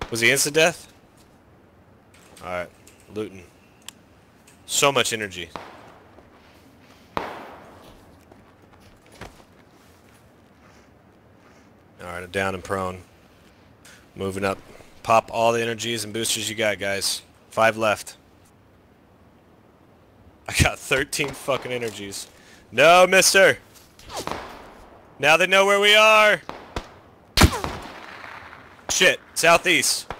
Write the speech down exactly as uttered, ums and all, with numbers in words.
Was he insta-death? Alright. Looting. So much energy. Alright, I'm down and prone. Moving up. Pop all the energies and boosters you got, guys. Five left. I got thirteen fucking energies. No, mister! Now they know where we are! Shit, southeast.